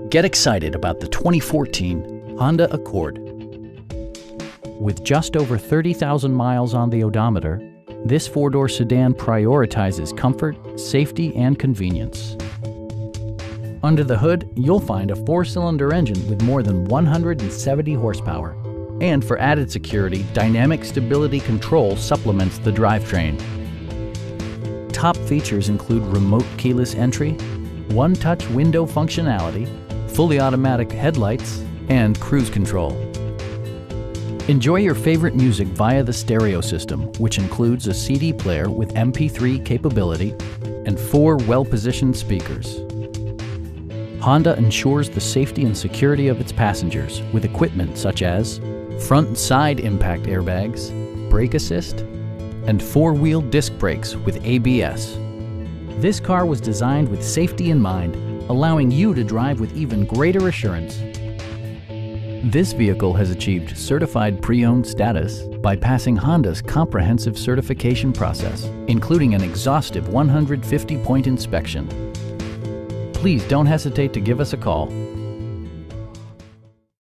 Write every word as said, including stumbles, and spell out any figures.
Get excited about the twenty fourteen Honda Accord. With just over thirty thousand miles on the odometer, this four-door sedan prioritizes comfort, safety, and convenience. Under the hood, you'll find a four-cylinder engine with more than one hundred seventy horsepower. And for added security, dynamic stability control supplements the drivetrain. Top features include remote keyless entry, one-touch window functionality, fully automatic headlights, and cruise control. Enjoy your favorite music via the stereo system, which includes a C D player with M P three capability and four well-positioned speakers. Honda ensures the safety and security of its passengers with equipment such as front and side impact airbags, brake assist, and four-wheel disc brakes with A B S. This car was designed with safety in mind, allowing you to drive with even greater assurance. This vehicle has achieved certified pre-owned status by passing Honda's comprehensive certification process, including an exhaustive one hundred fifty point inspection. Please don't hesitate to give us a call.